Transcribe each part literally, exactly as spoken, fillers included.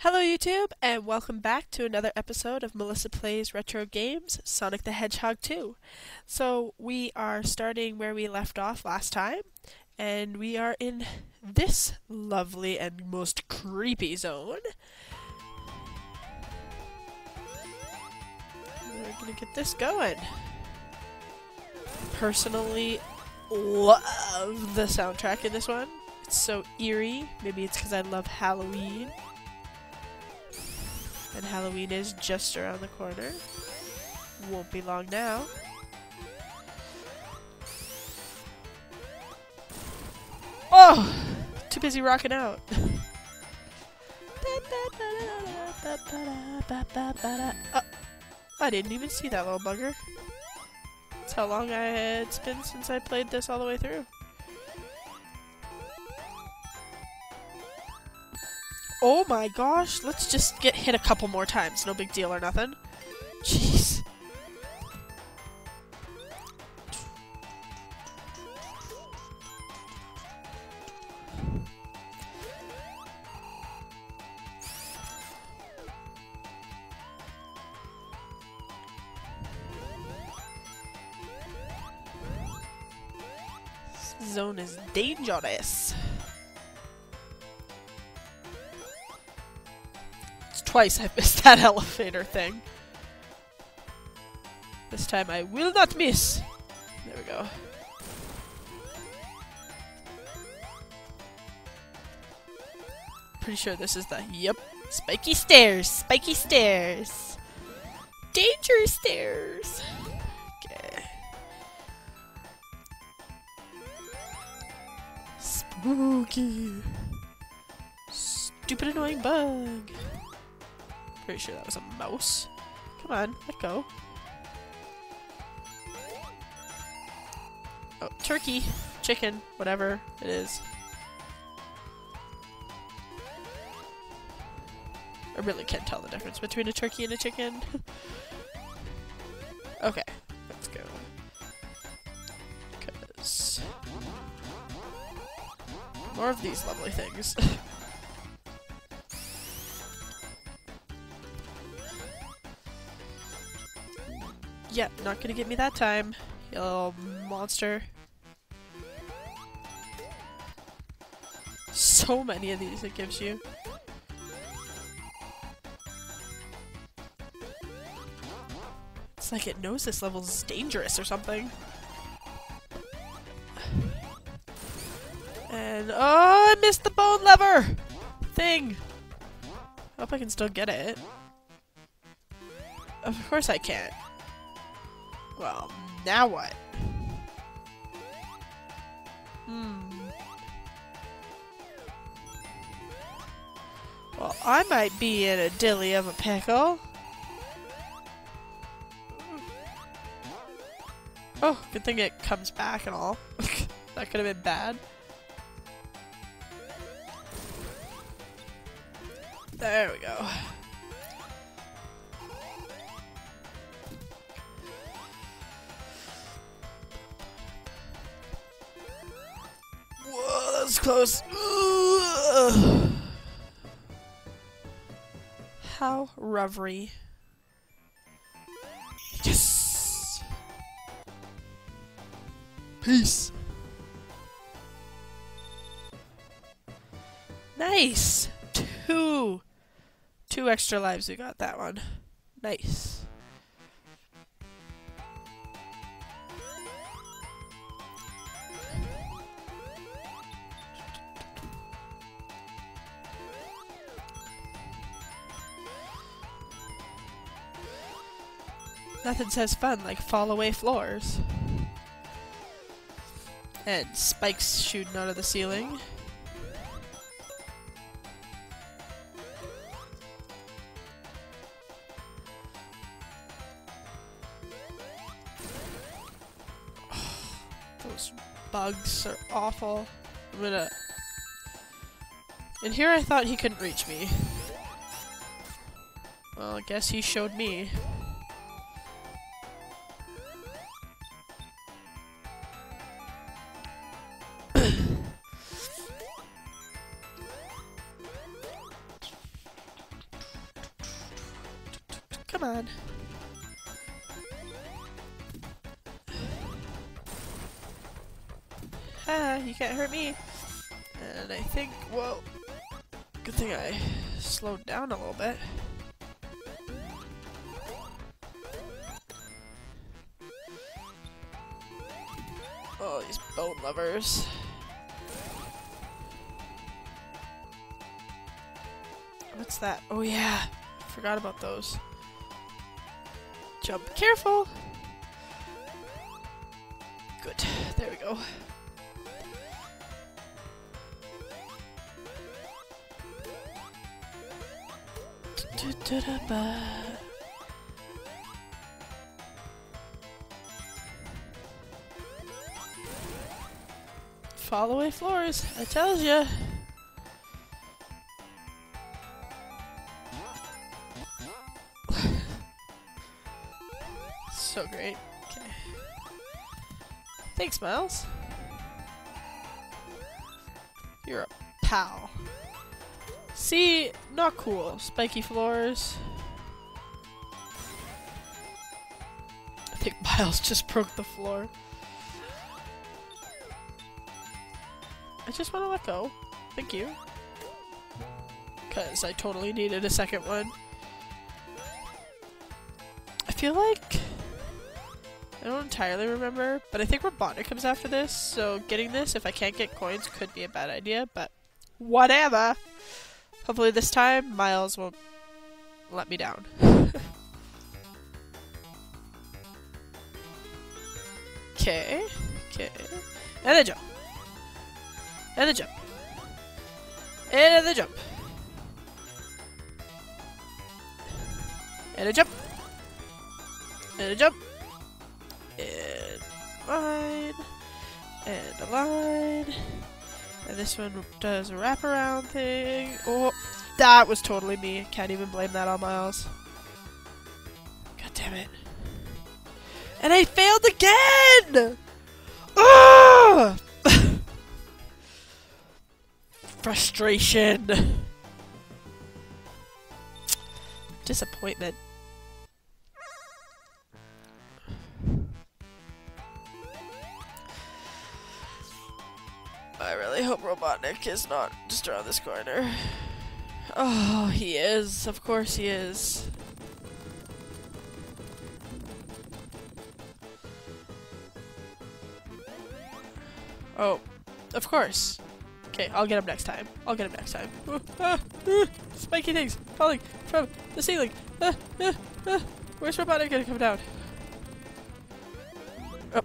Hello YouTube, and welcome back to another episode of Melissa Plays Retro Games, Sonic the Hedgehog two. So, we are starting where we left off last time, and we are in this lovely and most creepy zone. We're gonna get this going. Personally, love the soundtrack in this one. It's so eerie. Maybe it's because I love Halloween. And Halloween is just around the corner. Won't be long now. Oh! Too busy rocking out. Oh, I didn't even see that little bugger. That's how long I it's been since I played this all the way through. Oh my gosh, let's just get hit a couple more times. No big deal or nothing. Jeez. This zone is dangerous. Twice I've missed that elevator thing. This time I will not miss. There we go. Pretty sure this is the, yep, spiky stairs, spiky stairs. Dangerous stairs. Okay. Spooky. Stupid annoying bug. Pretty sure that was a mouse. Come on, let go. Oh, turkey, chicken, whatever it is. I really can't tell the difference between a turkey and a chicken. Okay, let's go. Because more of these lovely things. Yep, not gonna get me that time, you little monster. So many of these it gives you. It's like it knows this level is dangerous or something. And oh, I missed the bone lever thing. Hope I can still get it. Of course I can't. Well, now what? Hmm. Well, I might be in a dilly of a pickle. Oh, good thing it comes back and all. That could have been bad. There we go. Whoa, that was close. Ugh. How reverie. Yes! Peace! Nice! Two! Two extra lives we got that one. Nice. Nothing says fun like fall away floors. And spikes shooting out of the ceiling. Those bugs are awful. I'm gonna... In here I thought he couldn't reach me. Well, I guess he showed me. Come on. Ah, you can't hurt me. And I think, whoa. Good thing I slowed down a little bit. Oh, these bone lovers. What's that? Oh yeah, forgot about those. Jump careful. Good, there we go. Fall away floors, I tells ya. So great. Okay. Thanks, Miles. You're a pal. See, not cool. Spiky floors. I think Miles just broke the floor. I just want to let go. Thank you. Because I totally needed a second one. I feel like... I don't entirely remember, but I think Robotnik comes after this, so getting this, if I can't get coins, could be a bad idea, but whatever! Hopefully this time, Miles won't let me down. Okay, okay. And then jump. And then jump. And then jump. And a jump. And a jump. And line. And a line. And this one does a wraparound thing. Oh, that was totally me. Can't even blame that on Miles. God damn it. And I failed again! Ugh! Frustration. Disappointment. I really hope Robotnik is not just around this corner. Oh, he is. Of course he is. Oh, of course. Okay, I'll get him next time. I'll get him next time. Uh, uh, uh, spiky things falling from the ceiling. Uh, uh, uh. Where's Robotnik gonna come down? Oh.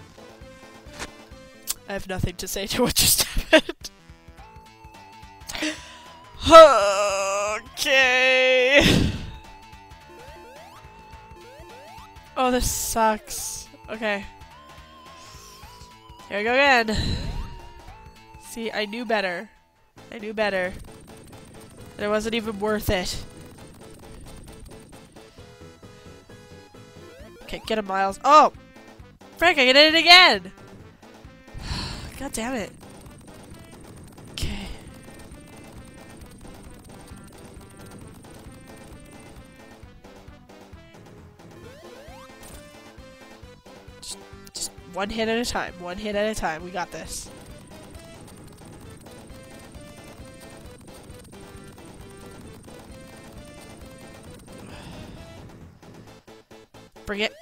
I have nothing to say to what just happened. Okay. Oh, this sucks. Okay. Here we go again. See, I knew better. I knew better. And it wasn't even worth it. Okay, get a Miles. Oh! Frank, I did it again! God damn it. Okay. Just, just one hit at a time. One hit at a time. We got this. Bring it.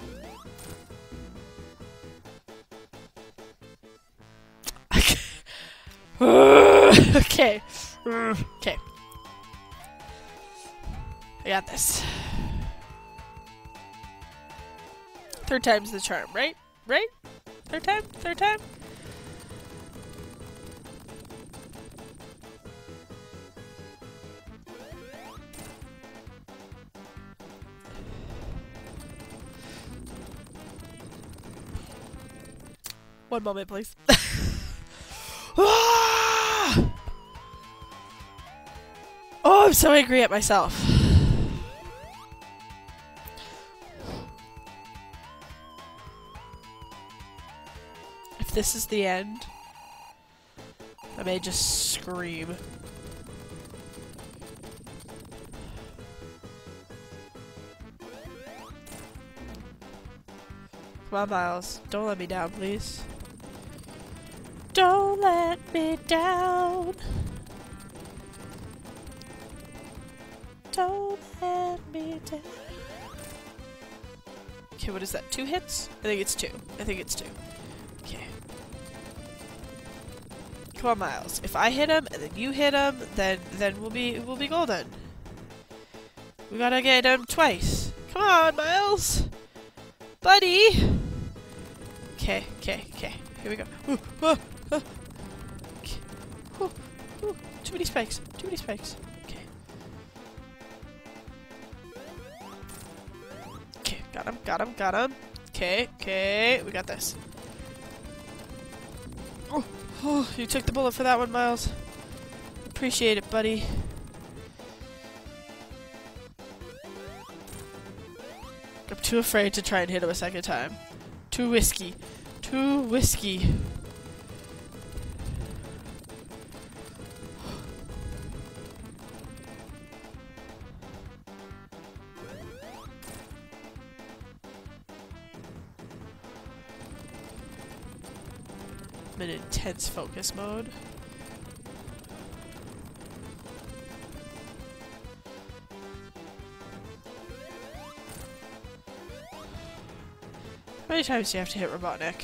Okay. Okay. I got this. Third time's the charm, right? Right? Third time? Third time? One moment, please. Ah! Oh, I'm so angry at myself. If this is the end, I may just scream. Come on, Miles. Don't let me down, please. Don't let me down. Don't let me down. Okay, what is that? Two hits? I think it's two. I think it's two. Okay. Come on, Miles. If I hit him and then you hit him, then then we'll be we'll be golden. We gotta get him twice. Come on, Miles, buddy. Okay, okay, okay. Here we go. Ooh, oh, oh. Okay. Ooh, ooh. Too many spikes. Too many spikes. Okay. Okay, got him. Got him. Got him. Okay, okay. We got this. Oh. Oh, you took the bullet for that one, Miles. Appreciate it, buddy. I'm too afraid to try and hit him a second time. Too risky. Too risky. I'm in intense focus mode. How many times do you have to hit Robotnik?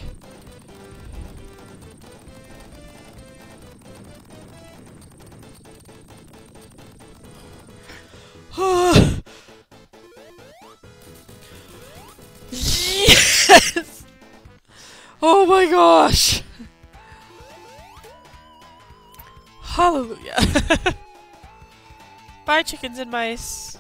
Yes! Oh my gosh! Hallelujah. Bye, chickens and mice.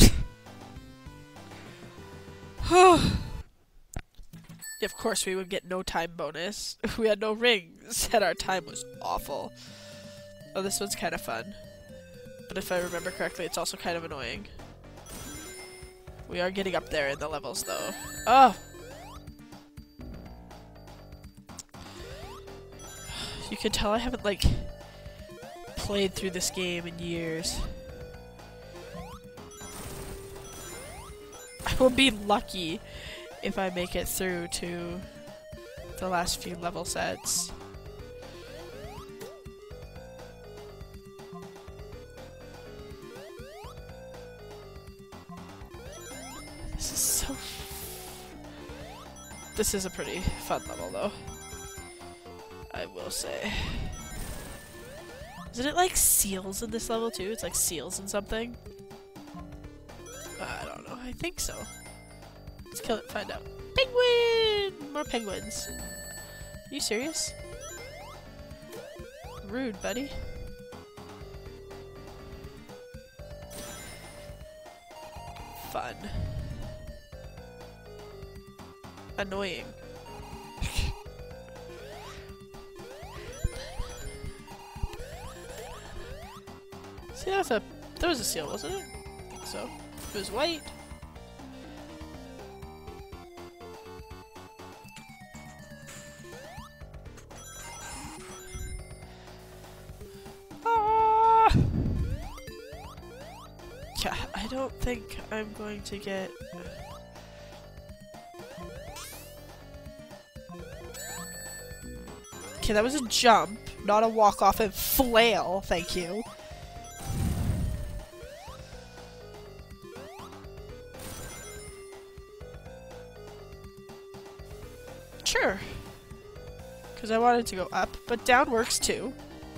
Of course, we would get no time bonus. We had no rings, and our time was awful. Oh, this one's kind of fun. But if I remember correctly, it's also kind of annoying. We are getting up there in the levels, though. Oh! You can tell I haven't, like, played through this game in years. I will be lucky if I make it through to the last few level sets. This is so... This is a pretty fun level, though. I will say. Isn't it like seals in this level, too? It's like seals and something? I don't know. I think so. Let's kill it and find out. Penguin! More penguins. Are you serious? Rude, buddy. Fun. Annoying. See, that was a... That was a seal, wasn't it? I think so. It was white. Yeah, I don't think I'm going to get... Okay, that was a jump, not a walk off and flail, thank you. Sure. Because I wanted to go up, but down works too.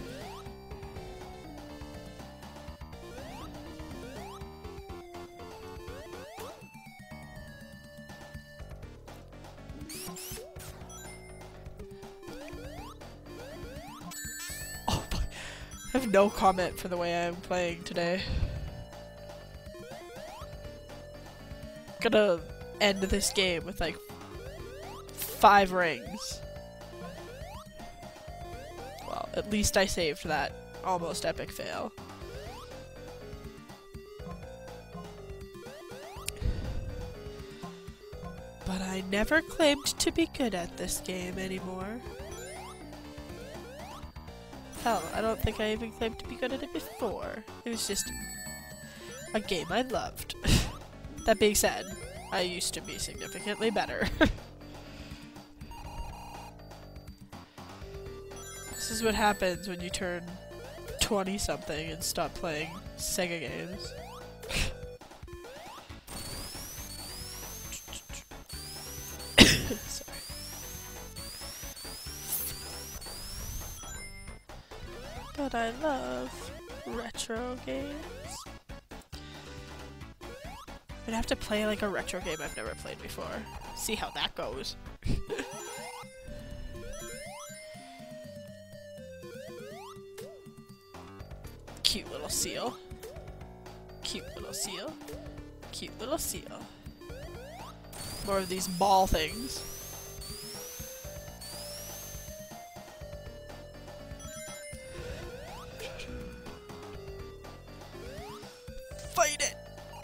I have no comment for the way I'm playing today. Gonna end this game with like five rings. Well, at least I saved that almost epic fail. But I never claimed to be good at this game anymore. Hell, I don't think I even claimed to be good at it before. It was just a game I loved. That being said, I used to be significantly better. is what happens when you turn twenty something and stop playing Sega games. Sorry. But I love retro games. I'd have to play like a retro game I've never played before. See how that goes. Cute little seal. Cute little seal. Cute little seal. More of these ball things. Fight it!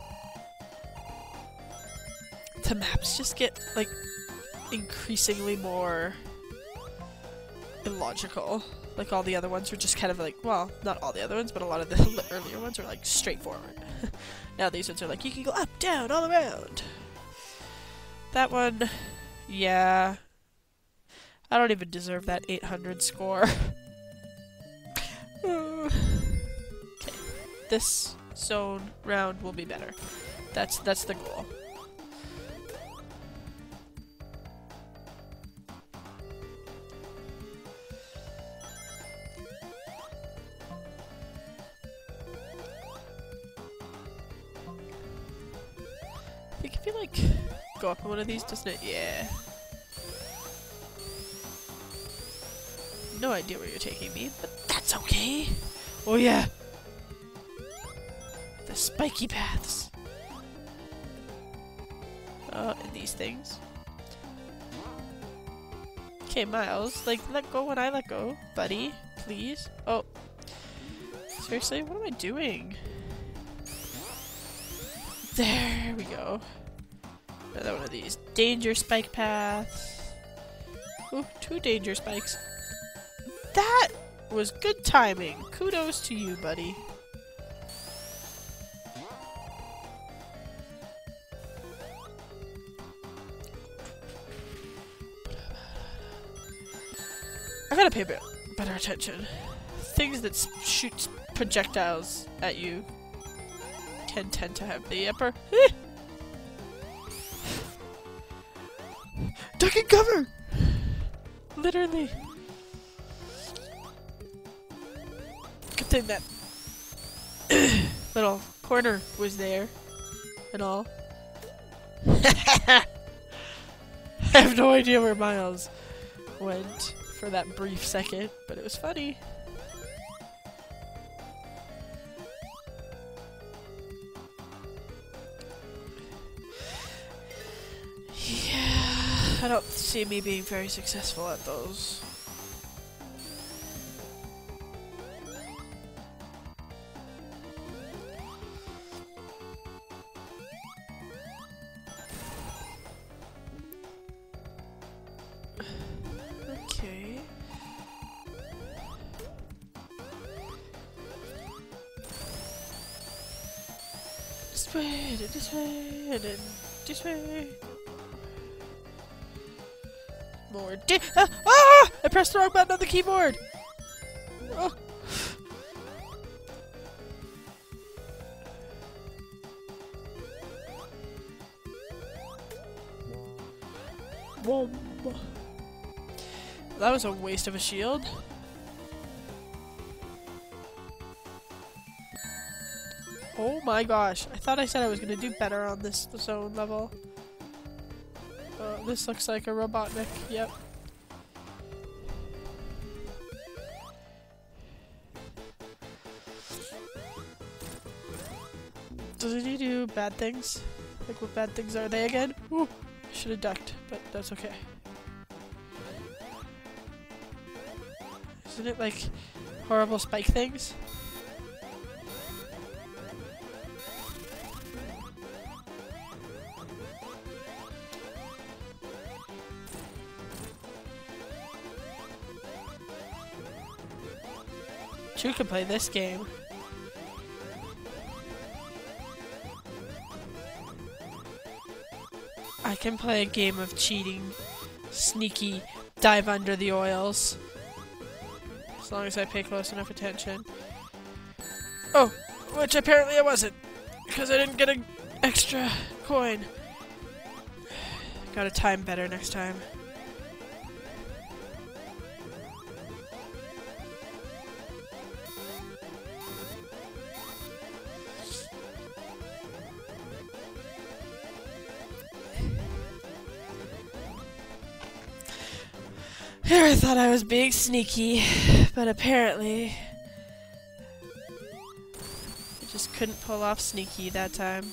The maps just get, like, increasingly more illogical. Like, all the other ones were just kind of like, well, not all the other ones, but a lot of the earlier ones are, like, straightforward. Now these ones are like, you can go up, down, all around. That one, yeah. I don't even deserve that eight hundred score. Okay. This zone round will be better. That's, that's the goal. I think if you, like, go up on one of these, doesn't it? Yeah. No idea where you're taking me, but that's okay. Oh yeah! The spiky paths. Oh, and these things. Okay, Miles, like, let go when I let go, buddy. Please. Oh. Seriously? What am I doing? There we go. Another one of these. Danger spike paths. Ooh, two danger spikes. That was good timing. Kudos to you, buddy. I gotta pay better attention. Things that shoot projectiles at you can tend to have the upper. Eh! Duck and cover! Literally. Good thing that little corner was there and all. I have no idea where Miles went for that brief second, but it was funny. I don't see me being very successful at those. Okay. This way, and this way, and then this way. More di- ah, ah! I pressed the wrong button on the keyboard! Oh. Whoa. That was a waste of a shield. Oh my gosh. I thought I said I was gonna do better on this zone level. Uh, this looks like a Robotnik, yep. Doesn't he do bad things? Like, what bad things are they again? Ooh, I should have ducked, but that's okay. Isn't it like horrible spike things? Two can play this game. I can play a game of cheating, sneaky, dive under the oils. As long as I pay close enough attention. Oh! Which apparently I wasn't! Because I didn't get an extra coin. Gotta time better next time. Here I thought I was being sneaky, but apparently I just couldn't pull off sneaky that time.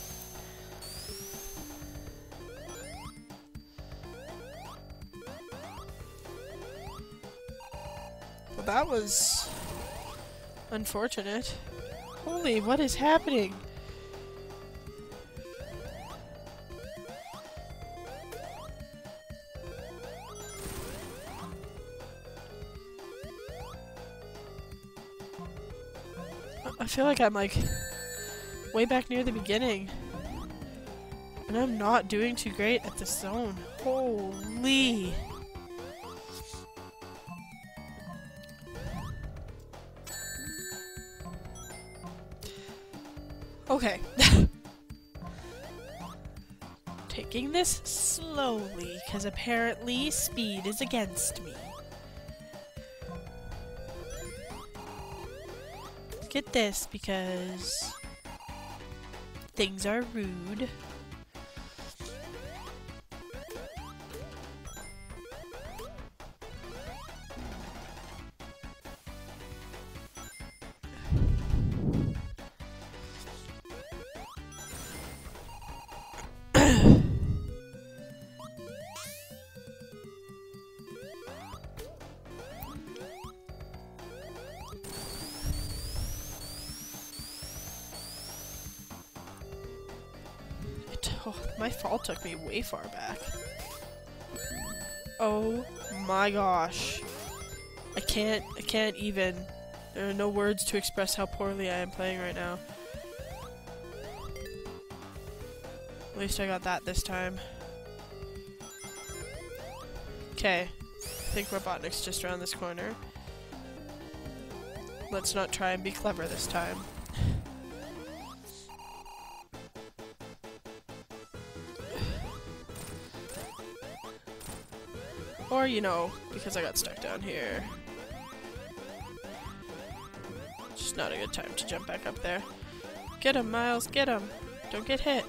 Well, that was unfortunate. Holy, what is happening? I feel like I'm like way back near the beginning. And I'm not doing too great at this zone. Holy. Okay. Taking this slowly, because apparently speed is against me. Get this because things are rude. Oh, my fall took me way far back. Oh my gosh. I can't, I can't even. There are no words to express how poorly I am playing right now. At least I got that this time. Okay. I think Robotnik's just around this corner. Let's not try and be clever this time. Or, you know, because I got stuck down here. Just not a good time to jump back up there. Get him, Miles, get him! Don't get hit!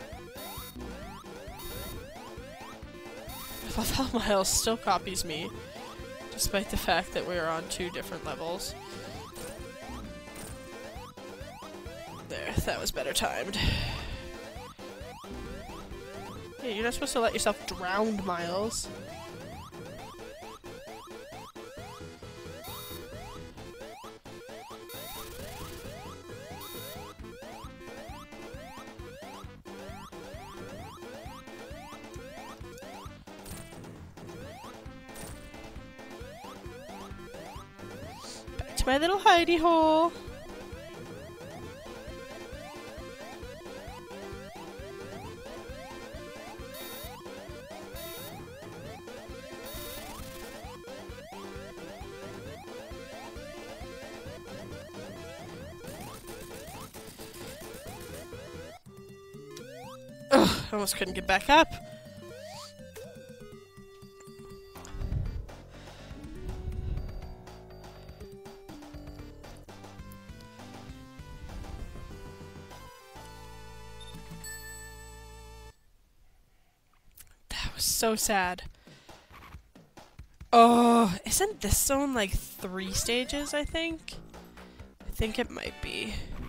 I love how Miles still copies me, despite the fact that we're on two different levels. There, that was better timed. Hey, you're not supposed to let yourself drown, Miles. My little hidey hole. Ugh, I almost couldn't get back up. So sad. Oh, isn't this zone like three stages, I think? I think it might be.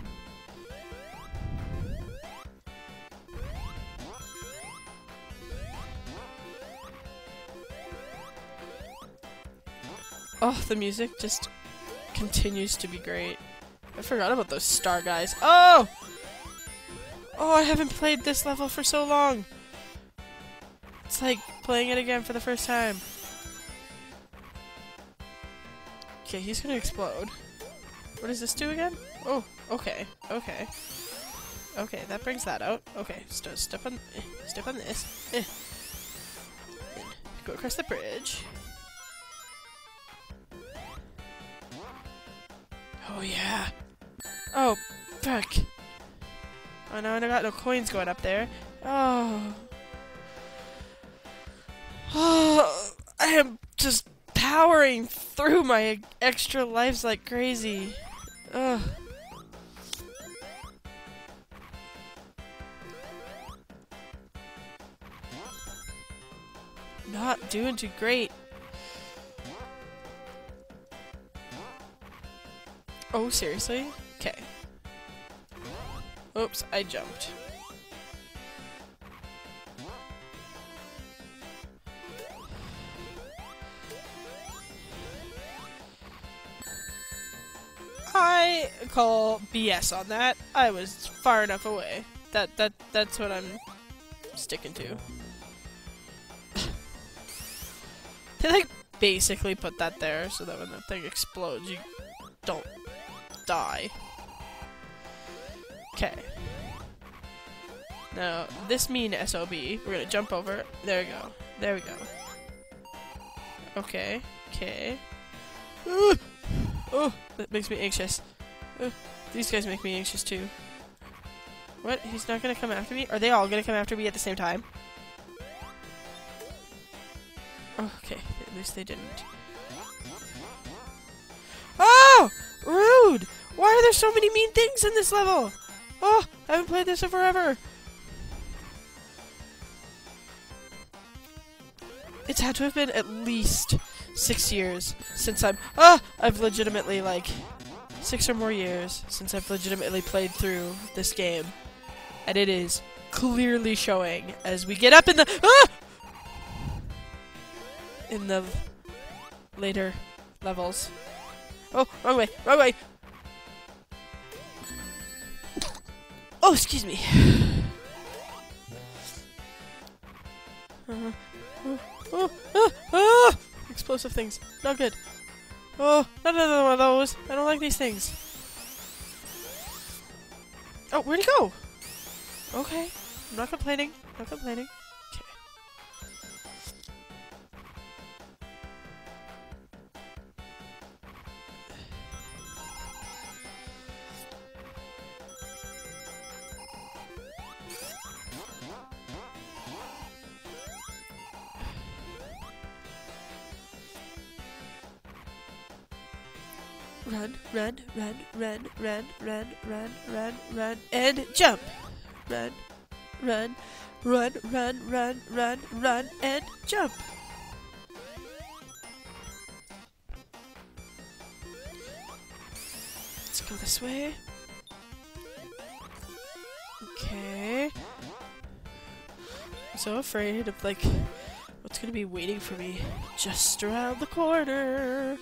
Oh, the music just continues to be great. I forgot about those star guys. Oh! Oh, I haven't played this level for so long. It's like playing it again for the first time. Okay, he's gonna explode. What does this do again? Oh, okay, okay. Okay, that brings that out. Okay, st step on, eh, step on this. Eh. Go across the bridge. Oh yeah. Oh, fuck. Oh no, I got no coins going up there. Oh. Oh, I am just powering through my extra lives like crazy. Ugh. Not doing too great. Oh, seriously? Okay. Oops, I jumped. I call B S on that. I was far enough away. That that that's what I'm sticking to. They like basically put that there so that when the thing explodes, you don't die. Okay. Now this mean S O B. We're gonna jump over. There we go. There we go. Okay. Okay. Uh, oh, that makes me anxious. Uh, these guys make me anxious too. What? He's not gonna come after me? Are they all gonna come after me at the same time? Oh, okay, at least they didn't. Oh! Rude! Why are there so many mean things in this level? Oh, I haven't played this in forever. It's had to have been at least six years since I'm- Ah! I've legitimately, like, six or more years since I've legitimately played through this game. And it is clearly showing as we get up in the- Ah! In the later levels. Oh, wrong way, wrong way! Oh, excuse me. Uh, oh, oh, oh, oh! Explosive things. Not good. Oh, not another one of those. I don't like these things. Oh, where'd he go? Okay. I'm not complaining. Not complaining. Okay. Run, run, run, run, run, run, run, run, run, and jump! Run, run, run, run, run, run, run, and jump! Let's go this way. Okay. I'm so afraid of, like, what's gonna be waiting for me just around the corner.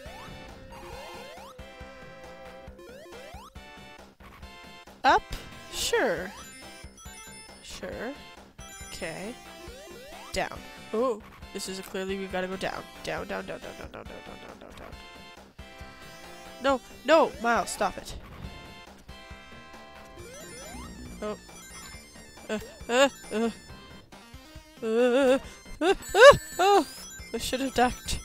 Up? Sure. Sure. Okay. Down. Oh, this is a clearly we gotta go down. Down, down, down, down, down, down, down, down, down, down. No, no, Miles, stop it. Oh. Uh, uh, uh. Uh, uh, uh, oh, I should have ducked.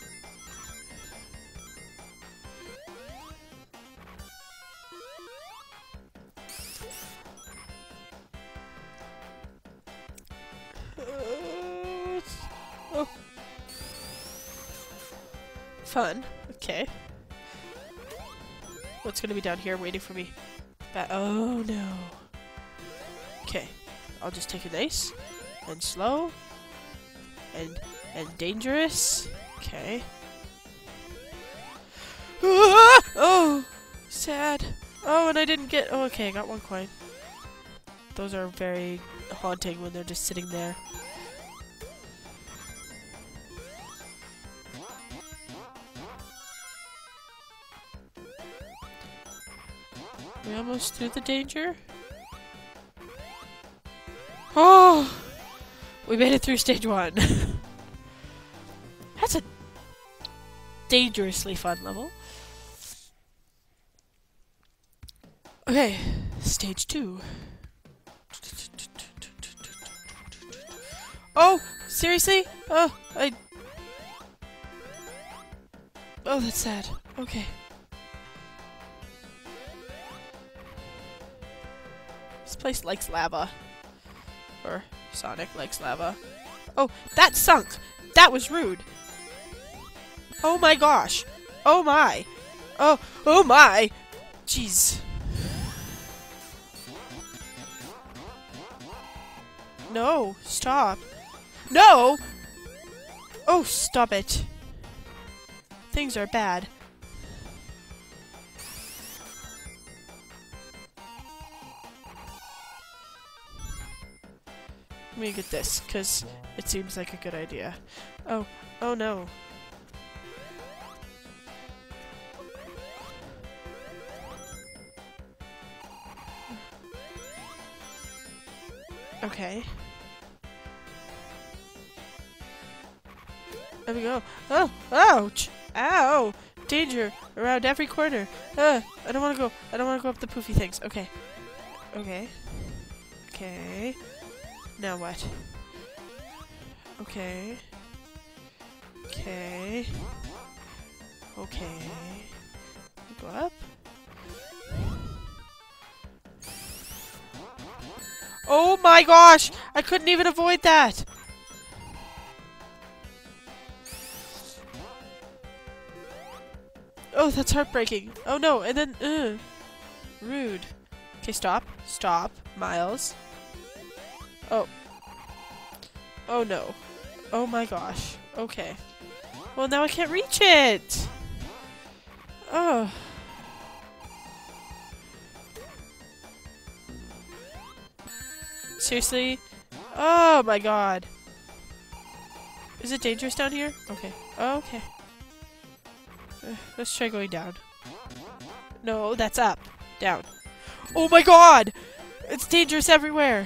Oh. Fun. Okay. What's gonna be down here waiting for me? Ba- oh no. Okay. I'll just take it nice and slow and and dangerous. Okay. Ah! Oh, sad. Oh, and I didn't get. Oh, okay. I got one coin. Those are very haunting when they're just sitting there. We almost through the danger? Oh! We made it through stage one. That's a dangerously fun level. Okay, stage two. Oh! Seriously? Oh, I... Oh, that's sad. Okay. This place likes lava. Or Sonic likes lava. Oh, that sunk! That was rude! Oh my gosh! Oh my! Oh, oh my! Jeez. No, stop. No! Oh, stop it. Things are bad. Let me get this, because it seems like a good idea. Oh, oh no. Okay. There we go. Oh, ouch! Ow! Danger around every corner. Uh, I don't want to go. I don't want to go up the poofy things. Okay. Okay. Okay. Now what? Okay. Okay. Okay. Go up. Oh my gosh! I couldn't even avoid that! Oh, that's heartbreaking. Oh no, and then, uh, rude. Okay, stop. Stop, Miles. Oh. Oh no. Oh my gosh. Okay. Well, now I can't reach it! Oh. Seriously? Oh my god. Is it dangerous down here? Okay. Oh, okay. Uh, let's try going down. No, that's up. Down. Oh my god! It's dangerous everywhere!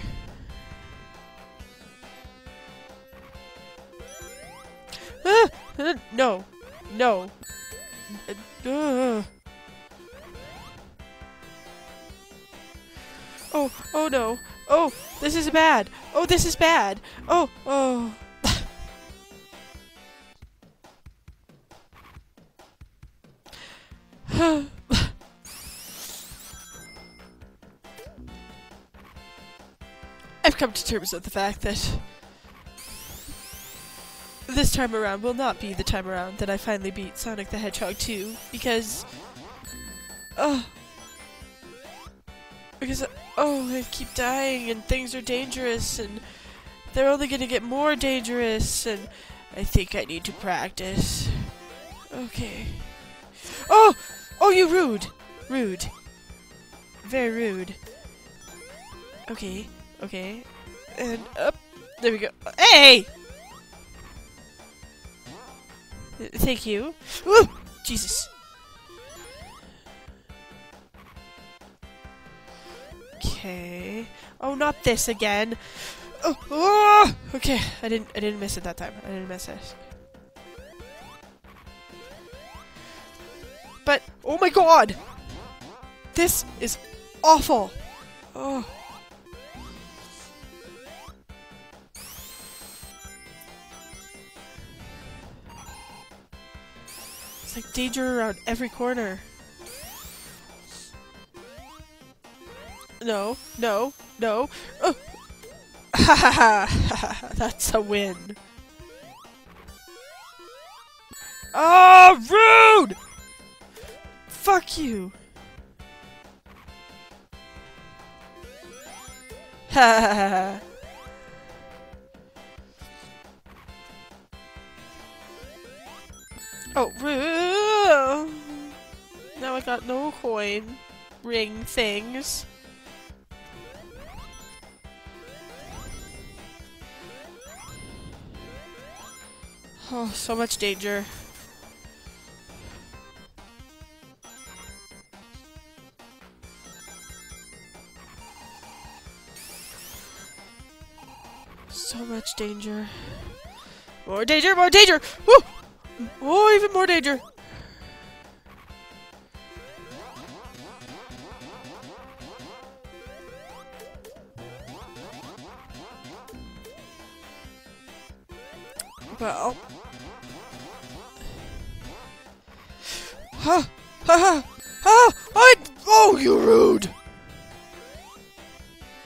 Ah! Uh, no. No. Uh, uh. Oh, oh no. Oh, this is bad. Oh, this is bad. Oh, oh. I've come to terms with the fact that this time around will not be the time around that I finally beat Sonic the Hedgehog two, because... Oh. Because, oh, I keep dying, and things are dangerous, and they're only gonna get more dangerous, and I think I need to practice. Okay. Oh! Oh, you rude! Rude. Very rude. Okay, okay. And up. There we go. Hey! Thank you. Ooh! Jesus. Okay. Oh, not this again. Oh, oh! Okay, I didn't. I didn't miss it that time. I didn't miss it. But oh my god, this is awful. Oh. It's like danger around every corner. No, no, no. Oh. Ha ha ha! That's a win. Oh, rude! Fuck you! Ha ha ha! Oh, rude! Now I got no coin ring things. Oh, so much danger. So much danger. More danger, more danger! Woo! Oh, even more danger! Well... Ha! Ha ha! Ha! I... Oh, you rude!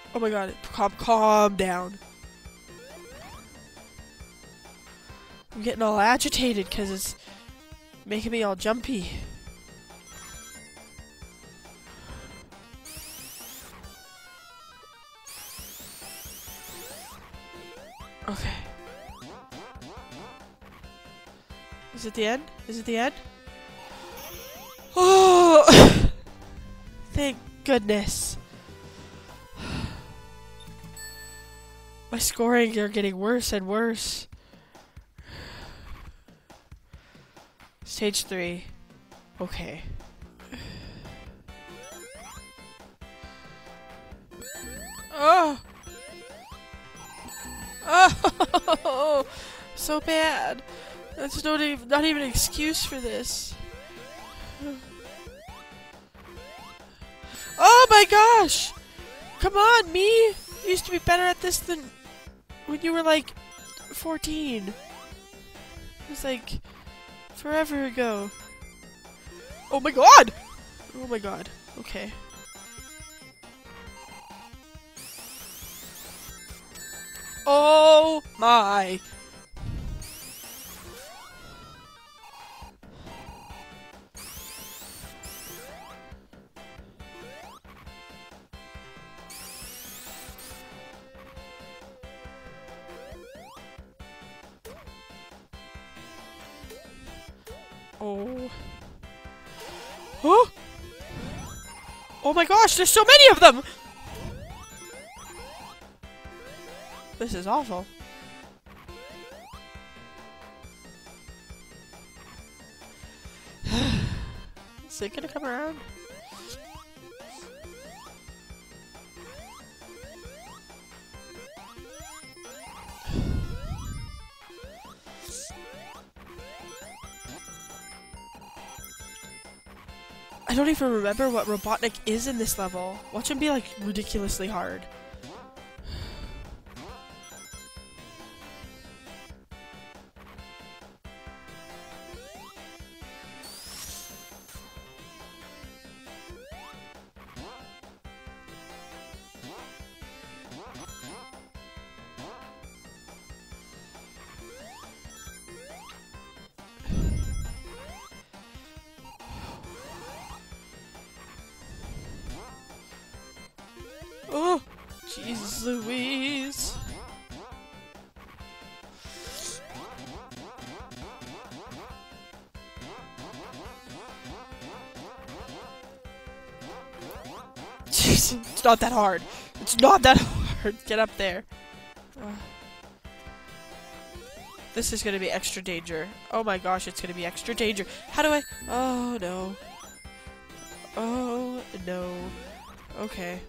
Oh my god, calm, calm down. I'm getting all agitated because it's making me all jumpy. Okay. Is it the end? Is it the end? Oh! Thank goodness. My scoring are getting worse and worse. Stage three. Okay. Oh! Oh! So bad. That's not even, not even an excuse for this. Oh my gosh! Come on, me! You used to be better at this than when you were like fourteen. It was like forever ago. Oh my god! Oh my god. Okay. Oh my! Oh. Oh! Oh my gosh, there's so many of them! This is awful. Is it gonna come around? I don't even remember what Robotnik is in this level. Watch him be like ridiculously hard. Oh, Jesus Louise. Jeez, it's not that hard. It's not that hard. Get up there. Uh, this is gonna be extra danger. Oh my gosh, it's gonna be extra danger. How do I? Oh no. Oh no. Okay.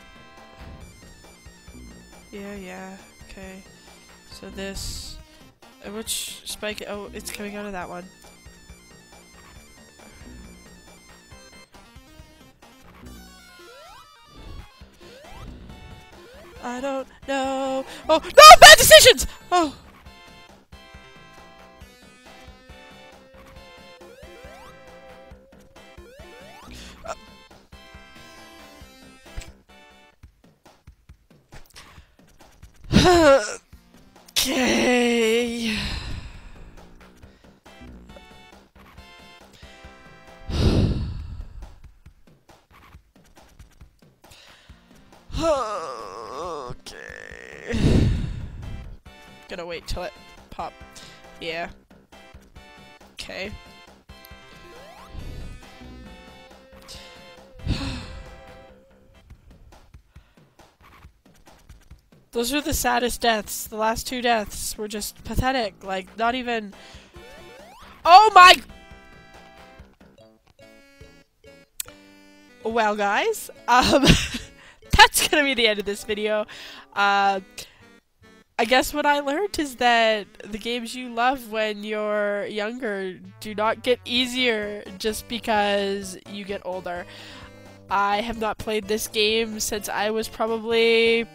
Yeah, yeah, okay. So this... Uh, which spike... Oh, it's coming out of that one. I don't know... Oh, no! Bad decisions! Oh! Okay. Okay. Gonna wait till it pop. Yeah. Okay. Those are the saddest deaths. The last two deaths were just pathetic. Like, not even... Oh my... Well, guys, um, that's gonna be the end of this video. Uh, I guess what I learned is that the games you love when you're younger do not get easier just because you get older. I have not played this game since I was probably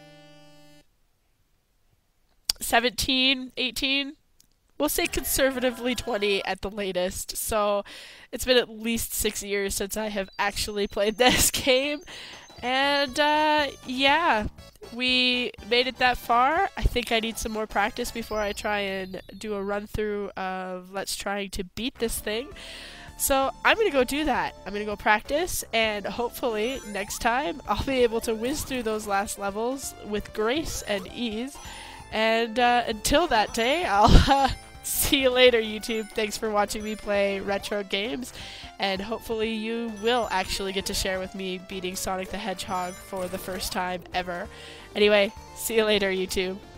seventeen, eighteen. We'll say conservatively twenty at the latest. So it's been at least six years since I have actually played this game. And uh, yeah, we made it that far. I think I need some more practice before I try and do a run through of Let's Trying to beat this thing. So I'm going to go do that. I'm going to go practice, and hopefully next time I'll be able to whiz through those last levels with grace and ease. And uh, until that day, I'll uh, see you later, YouTube. Thanks for watching me play retro games, and hopefully you will actually get to share with me beating Sonic the Hedgehog for the first time ever. Anyway, see you later, YouTube.